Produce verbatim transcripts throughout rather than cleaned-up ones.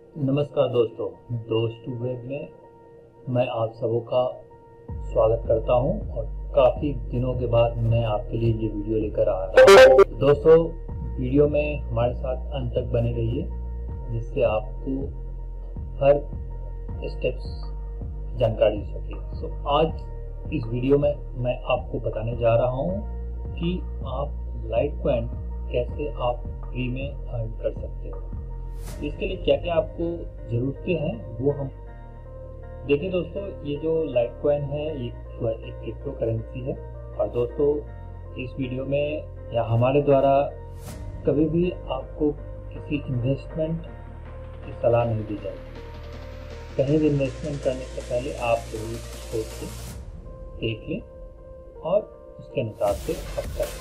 नमस्कार दोस्तों, दोस्तों वेब में मैं आप सबों का स्वागत करता हूं और काफ़ी दिनों के बाद मैं आपके लिए ये वीडियो लेकर आ रहा हूं। दोस्तों, वीडियो में हमारे साथ अंत तक बने रहिए जिससे आपको हर स्टेप्स जानकारी हो सके। सो आज इस वीडियो में मैं आपको बताने जा रहा हूं कि आप लाइटकॉइन कैसे आप फ्री में अर्न कर सकते हो। इसके लिए क्या क्या आपको ज़रूरतें हैं वो हम देखिए। दोस्तों, ये जो लाइटकॉइन है ये एक क्रिप्टो करेंसी है और दोस्तों इस वीडियो में या हमारे द्वारा कभी भी आपको किसी इन्वेस्टमेंट की सलाह नहीं दी जाएगी। कहीं भी इन्वेस्टमेंट करने से पहले आप जरूर सोच के देख लें और उसके अनुसार से आप करें।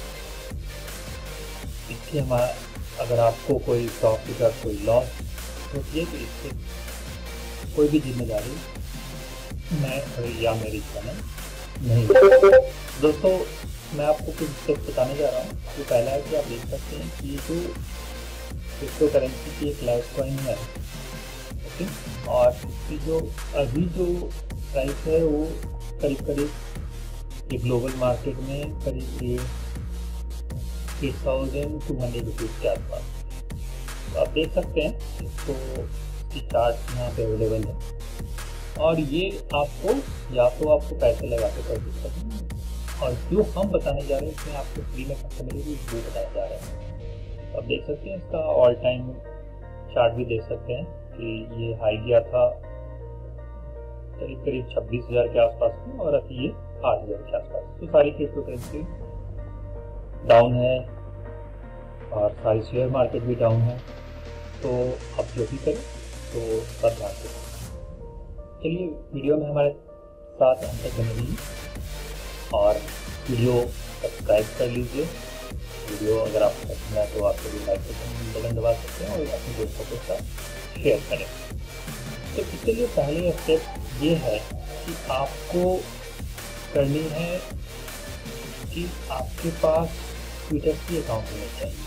इससे हमारा अगर आपको कोई प्रॉफिट और कोई लॉस होती है तो इससे कोई भी जिम्मेदारी मैं या मेरी चैनल नहीं है। दोस्तों, मैं आपको कुछ स्टेप्स बताने जा रहा हूँ। तो पहला है कि आप देख सकते हैं कि ये जो क्रिप्टो करेंसी की एक लाइटकॉइन है, ओके, और इसकी जो अभी जो प्राइस है वो करीब करीब ये ग्लोबल मार्केट में करीब eight thousand two hundred rupees के आसपास। तो आप देख सकते हैं इसको, इसकी चार्ट यहाँ पे अवेलेबल है और ये आपको या तो आपको पैसे लगा के कर सकते हैं और जो हम बताने जा रहे हैं इसमें आपको फ्री में कैसे मिलेगी वो बताने जा रहे हैं। तो आप देख सकते हैं इसका ऑल टाइम चार्ट भी देख सकते हैं कि ये हाई गया था करीब करीब छब्बीस हज़ार के आसपास में और अभी ये आठ हज़ार के आसपास। तो सारी क्रिप्टो करेंसी डाउन है और सारी शेयर मार्केट भी डाउन है। तो आप जो भी करें तो सब ध्यान से चलिए वीडियो में हमारे साथ अंत तक बने रहिए और वीडियो सब्सक्राइब कर लीजिए। वीडियो अगर आपको पसंद आए तो आप सभी लाइक बटन दबा सकते हैं और अपने दोस्तों के साथ शेयर करें। तो इसके लिए पहले स्टेप ये है कि आपको करनी है कि आपके पास ट्विटर की अकाउंट होनी चाहिए।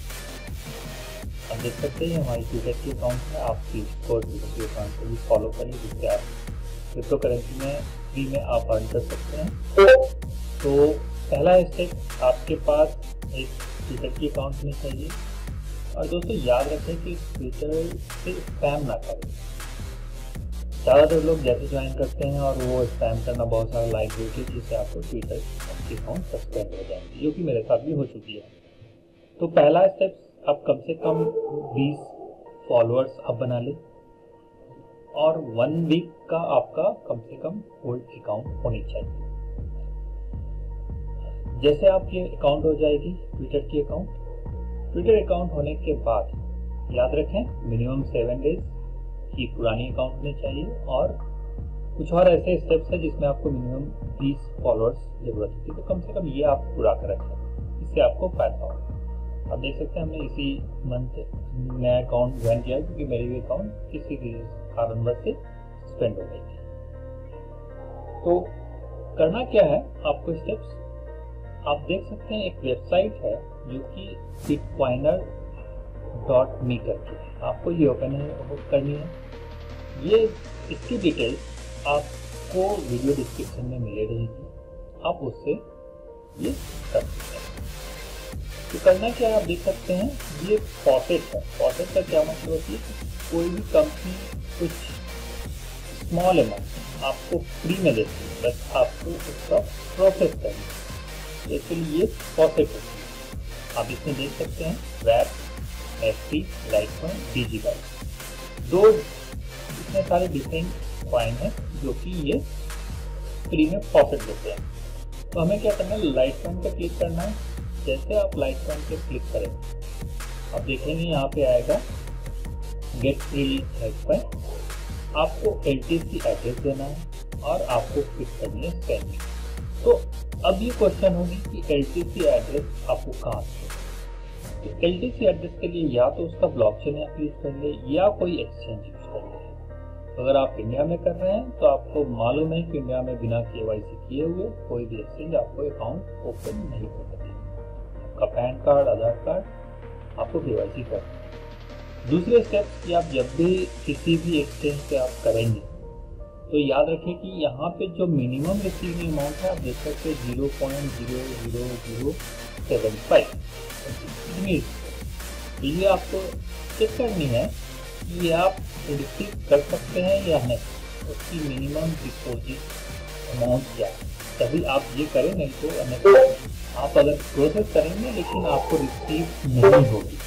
आप देख सकते हैं हमारी ट्विटर की अकाउंट है, आप इसको ट्विटर की अकाउंट को भी फॉलो करिए जिससे आप क्रिप्टो करेंसी में फ्री में आप अर्न कर सकते हैं। तो पहला स्टेप, आपके पास एक ट्विटर की अकाउंट होनी चाहिए और दोस्तों याद रखें कि ट्विटर से स्पैम ना करें। ज़्यादातर लोग जैसे ज्वाइन करते हैं और वो स्पैम करना बहुत सारा लाइक देती है जिससे आपको ट्विटर की अकाउंट सस्पेंड हो जाएंगे, जो कि मेरे साथ भी हो चुकी है। तो पहला स्टेप, आप कम से कम बीस फॉलोअर्स आप बना लें और वन वीक का आपका कम से कम होल्ड अकाउंट होनी चाहिए। जैसे आपकी अकाउंट हो जाएगी ट्विटर की अकाउंट ट्विटर अकाउंट होने के बाद याद रखें मिनिमम सेवन डेज की पुरानी अकाउंट होनी चाहिए और कुछ और ऐसे स्टेप्स हैं जिसमें आपको मिनिमम बीस फॉलोअर्स जरूरत होती है। तो कम से कम ये आप पूरा कर रखें, इससे आपको फायदा होगा। आप देख सकते हैं हमने इसी मंथ नया अकाउंट ज्वाइन किया क्योंकि मेरी भी अकाउंट किसी कारणवश से सस्पेंड हो गई थी। तो करना क्या है आपको स्टेप्स, आप देख सकते हैं एक वेबसाइट है जो कि बिटकॉइनर डॉट मी करके, आपको ये ओपन करनी है। ये इसकी डिटेल्स आपको वीडियो डिस्क्रिप्शन में मिले रहेगी, आप उससे ये कर सकते हैं। तो करना क्या है आप देख सकते हैं, ये फॉसेट है। फॉसेट का क्या मतलब होती है, कोई भी कंपनी कुछ स्मॉल अमाउंट आपको फ्री में देती है, बस आपको उसका प्रोसेस करना है। इसके लिए ये फॉसेट होती है। आप इसमें देख सकते हैं वैप, एफटी, लाइटकॉइन, डिजिबाइट, दो इतने सारे डिफरेंट कॉइन है जो कि ये फ्री में प्रॉफिट देते हैं। तो हमें क्या करना है, लाइटकॉइन पे क्लिक करना है। जैसे आप लाइटकॉइन पे क्लिक करेंगे आप देखेंगे यहाँ पे आएगा गेट फ्री लाइटकॉइन। आपको एलटीसी एड्रेस देना है और आपको क्लिक करनी है स्पेंडिंग। तो अब ये क्वेश्चन होगी कि एलटीसी एड्रेस आपको कहाँ से, तो एलटीसी एड्रेस के लिए या तो उसका ब्लॉकचेन आप यूज कर ले या कोई एक्सचेंज यूज कर ले। तो अगर आप इंडिया में कर रहे हैं तो आपको मालूम है कि इंडिया में बिना केवाईसी किए हुए कोई भी एक्सचेंज आपको अकाउंट ओपन नहीं कर सकती। आपका पैन कार्ड, आधार कार्ड, आपको केवाईसी करना है। दूसरे स्टेप कि आप जब भी किसी भी एक्सचेंज पे आप करेंगे तो याद रखें कि यहाँ पे जो मिनिमम रिसीविंग अमाउंट है आप देख सकते हैं zero point zero zero zero seven five. ये आपको चेक करनी है कि आप रिसीव कर सकते हैं या नहीं, उसकी मिनिमम डिपॉजिट अमाउंट क्या है, तभी आप ये करें, नहीं तो अन्यथा आप अगर प्रोसेस करेंगे लेकिन आपको रिसीव नहीं होगी।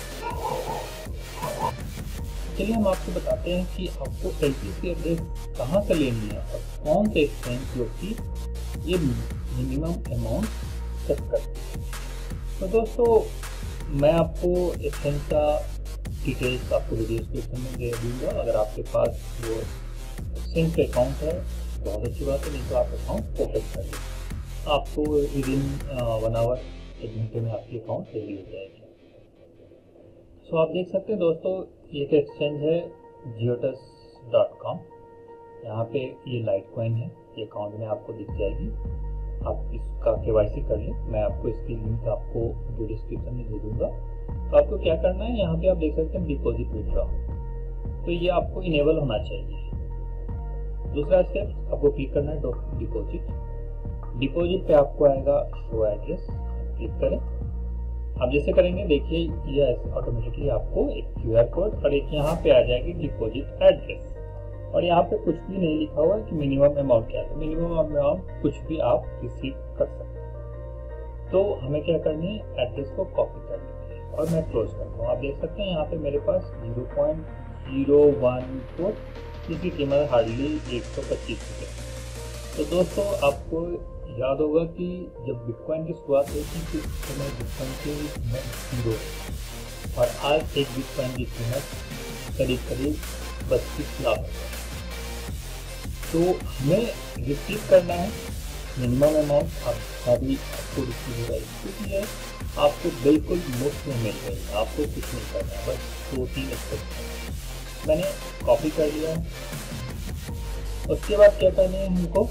चलिए हम आपको बताते हैं कि आपको एल टी सी एड्रेस कहाँ से लेनी है और कौन से एक्सचेंज जो कि ये मिनिमम अमाउंट सेट करते हैं। तो दोस्तों मैं आपको एक्सचेंज का डिटेल्स आपको वीडियो डिस्क्रिप्शन में दे दूँगा। अगर आपके पास वो एक्सचेंज का अकाउंट है बहुत अच्छी बात है, नहीं तो आप अकाउंट ओपन कर लीजिए, आपको विद इन वन आवर एक घंटे में आपकी अकाउंट रेडी हो जाएगी। सो आप देख सकते हैं दोस्तों एक एक्सचेंज है जियोटस डॉट कॉम। यहाँ पे ये लाइट कॉइन है, ये अकाउंट में आपको दिख जाएगी, आप इसका के वाई सी कर लें। मैं आपको इसकी लिंक आपको वीडियो डिस्क्रिप्शन में दे दूँगा। तो आपको क्या करना है, यहाँ पे आप देख सकते हैं डिपॉजिट विड्रॉ, तो ये आपको इनेबल होना चाहिए। दूसरा स्टेप आपको क्लिक करना है डिपॉजिट। डिपॉजिट पे आपको आएगा शो एड्रेस, क्लिक करें। आप जैसे करेंगे देखिए ये ऑटोमेटिकली आपको एक क्यू आर कोड और एक यहाँ पे आ जाएगी डिपॉजिट एड्रेस, और यहाँ पे कुछ भी नहीं लिखा हुआ है कि मिनिमम अमाउंट क्या है। तो मिनिमम अमाउंट कुछ भी आप रिसीव कर सकते हैं। तो हमें क्या करनी है, एड्रेस को कॉपी कर लेते हैं और मैं क्लोज करता हूँ। आप देख सकते हैं यहाँ पे मेरे पास zero point zero one four, जिसकी कीमत हार्डली एक सौ पच्चीस रुपये। तो दोस्तों आपको याद होगा कि जब बिटकॉइन की शुरुआत हुई थी तो उस समय बिटकॉइन की कीमत जीरो और आज एक बिटकॉइन की कीमत करीब करीब बत्तीस लाख है। तो हमें रिसीव करना है मिनिमम अमाउंट, आपका भी आपको रिसीव हो जाएगी क्योंकि ये आपको बिल्कुल मुफ्त में मिल रही है, आपको कुछ नहीं करना है, बस दो तीन स्टेप मैंने कॉपी कर लिया है। उसके बाद क्या करना है हमको,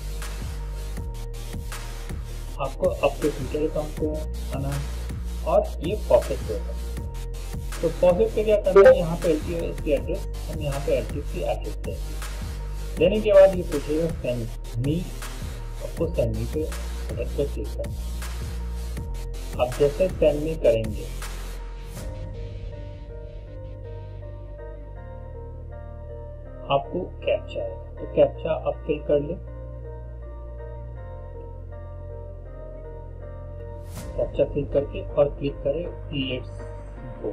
आपको आपके ट्विटर अकाउंट पे आना है और ये पॉकेट पे है। तो पॉकेट पे क्या करना है, यहाँ पे एल टी सी एड्रेस, हम यहाँ पे एल टी सी एड्रेस देंगे। देने के बाद ये पूछेगा सेंड मी, आपको सेंड मी पे एड्रेस पे क्लिक करना है। आप जैसे सेंड मी करेंगे आपको कैप्चा आएगा, तो कैप्चा आप फिल कर ले। कैप्चा फिल करके और क्लिक करें लेट्स गो।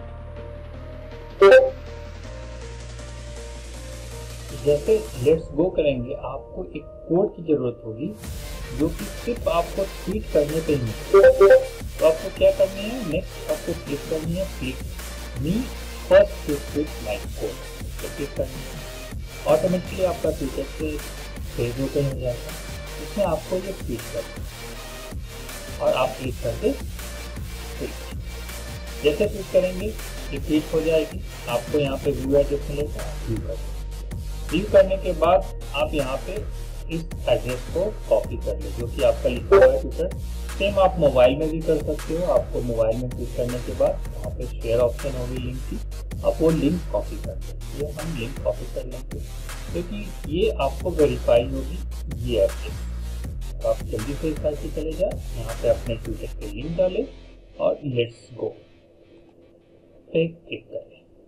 जैसे लेट्स गो करेंगे आपको एक कोड की जरूरत होगी जो कि सिर्फ आपको ट्वीट करने पे ही मिलेगा। तो आपको क्या करनी है, नेक्स्ट आपको क्लिक करनी है click me first to tweet my code, तो क्लिक करनी है। ऑटोमेटिकली आपका ट्विटर से पेज ओपन हो जाएगा, इसमें आपको ये ट्वीट करना है और आप क्लिक करके ट्वीट। जैसे ट्वीट करेंगे ये ट्वीट हो जाएगी, आपको यहाँ पे व्यू एड्रेस मिलेगा, व्यू कर व्यू करने के बाद आप यहाँ पे इस एड्रेस को कॉपी कर ले जो कि आपका लिखा हुआ है ट्विटर। सेम आप मोबाइल में भी कर सकते हो, आपको मोबाइल में क्लिक करने के बाद वहाँ पे शेयर ऑप्शन होगी लिंक की, आप वो लिंक कॉपी कर लें। ये हम लिंक कॉपी कर लेंगे क्योंकि ये आपको वेरीफाई होगी ये एड्रेस। तो आप जल्दी से इस साइट पे चले जाए, यहाँ पे अपने ट्विटर पे लिंक डालें और लेट्स गो पे क्लिक करें।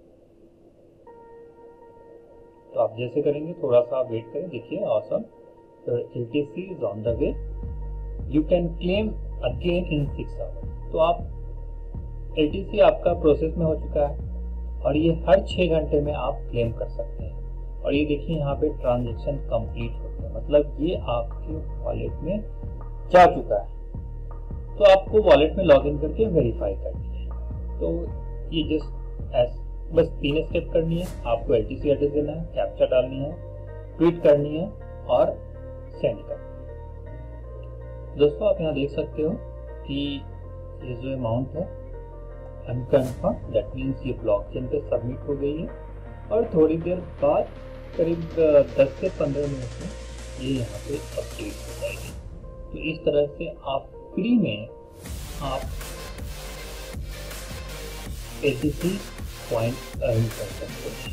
तो आप जैसे करेंगे थोड़ा सा वेट करें, देखिए ऑसम, तो L T C is on the way, you can claim again in six hour. तो आप एल टी सी आपका प्रोसेस में हो चुका है और ये हर छः घंटे में आप क्लेम कर सकते हैं। और ये देखिए यहाँ पे ट्रांजेक्शन कंप्लीट हो गया, मतलब ये आपके वॉलेट में जा चुका है। तो आपको वॉलेट में लॉगिन करके वेरीफाई करनी है। तो ये जस्ट एस बस तीन स्टेप करनी है, आपको एल टी सी एड्रेस देना है, कैप्चा डालनी है, ट्वीट करनी है और सेंड करनी है। दोस्तों आप यहाँ देख सकते हो कि ये जो अमाउंट है अनकन्फर्म, दैट मीन्स ये ब्लॉकचेन पे सबमिट हो गई है और थोड़ी देर बाद करीब दस से पंद्रह मिनट में ये यहाँ पे अपडेट हो जाएगी। तो इस तरह से आप फ्री में आप L T C point earn कर सकते हैं।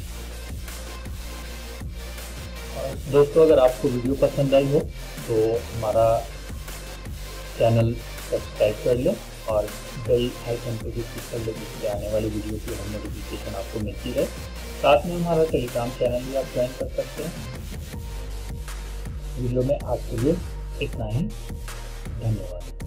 और दोस्तों, अगर आपको वीडियो पसंद आई हो तो हमारा चैनल सब्सक्राइब कर लें और बेल आइकन को भी क्लिक कर लें, जिससे आने वाली वीडियो की हर नोटिफिकेशन आपको मिलती रहे। साथ में हमारा टेलीग्राम चैनल भी आप ज्वाइन कर सकते हैं। वीडियो में आज के लिए इतना ही। धन्यवाद।